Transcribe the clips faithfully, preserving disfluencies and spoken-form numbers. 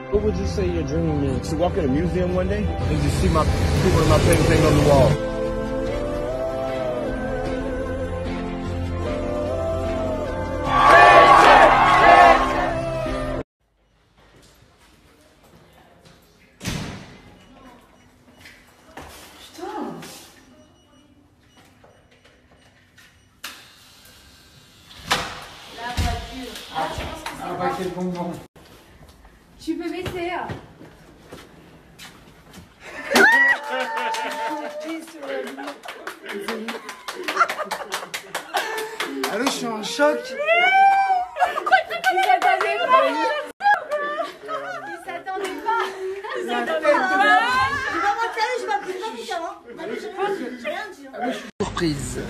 What would you say your dream is? To walk in a museum one day and just see my people in my painting on the wall. Ah bah quel bonbon. Tu peux baisser. Allô, je suis en choc. Il s'attendait pas. Il s'attendait pas. Il s'attendait pas. Je vais pas mentir, je vais pas plus pas plus avant. J'ai rien dit. Ah, mais je suis surprise.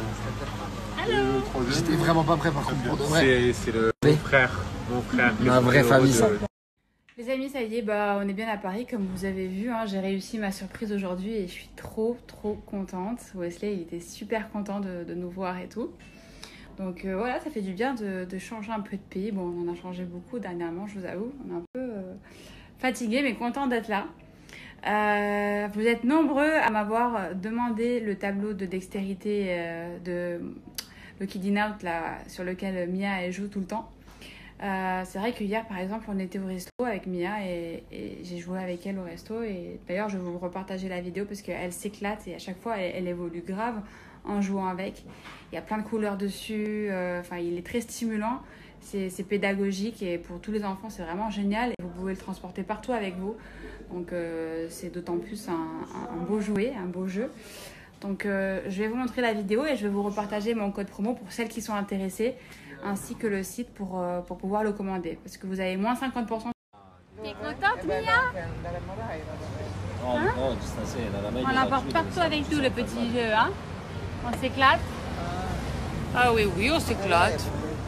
J'étais vraiment pas prêt par contre pour de vrai. C'est le mon frère, mon frère. Ma vraie famille ça. Les amis, ça y est, bah, on est bien à Paris, comme vous avez vu, hein, j'ai réussi ma surprise aujourd'hui et je suis trop trop contente. Wesley, il était super content de, de nous voir et tout. Donc euh, voilà, ça fait du bien de, de changer un peu de pays. Bon, on en a changé beaucoup dernièrement, je vous avoue. On est un peu euh, fatigué, mais content d'être là. Euh, vous êtes nombreux à m'avoir demandé le tableau de dextérité euh, de le Kidding Out là, sur lequel Mia elle joue tout le temps. Euh, c'est vrai que hier par exemple on était au resto avec Mia et, et j'ai joué avec elle au resto et d'ailleurs je vais vous repartager la vidéo parce qu'elle s'éclate et à chaque fois elle, elle évolue grave en jouant avec. Il y a plein de couleurs dessus, euh, enfin il est très stimulant, c'est pédagogique et pour tous les enfants c'est vraiment génial et vous pouvez le transporter partout avec vous, donc euh, c'est d'autant plus un, un, un beau jouet, un beau jeu. Donc euh, je vais vous montrer la vidéo et je vais vous repartager mon code promo pour celles qui sont intéressées ainsi que le site pour, euh, pour pouvoir le commander parce que vous avez moins cinquante pour cent. T'es contente Mia? Hein? On l'emporte partout avec nous le petit jeu, hein? On s'éclate? Ah oui oui on s'éclate.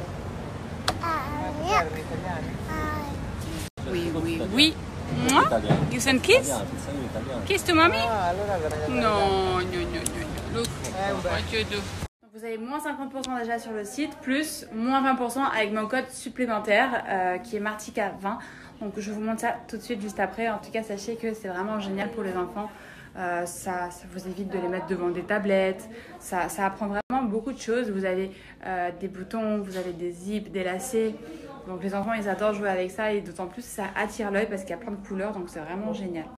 Oui oui oui. You send kiss? Kiss to mommy? Non, non, non, non. Look, what you do. Vous avez moins cinquante pour cent déjà sur le site, plus moins vingt pour cent avec mon code supplémentaire euh, qui est Martika vingt. Donc je vous montre ça tout de suite juste après. En tout cas, sachez que c'est vraiment génial pour les enfants. Euh, ça, ça vous évite de les mettre devant des tablettes. Ça, ça apprend vraiment beaucoup de choses. Vous avez euh, des boutons, vous avez des zips, des lacets. Donc les enfants, ils adorent jouer avec ça et d'autant plus ça attire l'œil parce qu'il y a plein de couleurs. Donc c'est vraiment génial.